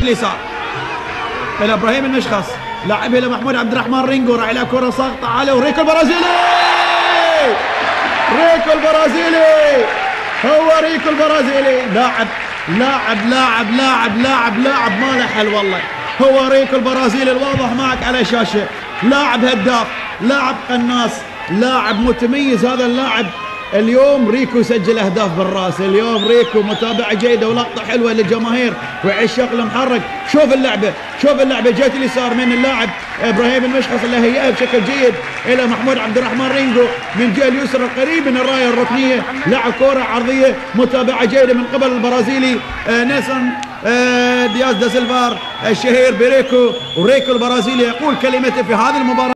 اليسار الى ابراهيم المشخص، لاعبها الى محمود عبد الرحمن رينجو، راح الى كره ساقطه على وريكو البرازيلي. ريكو البرازيلي، هو ريكو البرازيلي، لاعب ما له حل والله. هو ريكو البرازيلي الواضح معك على الشاشه، لاعب هداف، لاعب قناص، لاعب متميز. هذا اللاعب اليوم ريكو سجل اهداف بالراس، اليوم ريكو متابعه جيده ولقطه حلوه للجماهير وعشاق المحرك. شوف اللعبه جهه اليسار من اللاعب ابراهيم المشخص اللي هيئها بشكل جيد الى محمود عبد الرحمن رينجو من جهه اليسرى قريب من الرايه الركنيه، لعب كره عرضيه متابعه جيده من قبل البرازيلي نيلسون دياز دا سيلفار الشهير بريكو. وريكو البرازيلي يقول كلمته في هذه المباراه.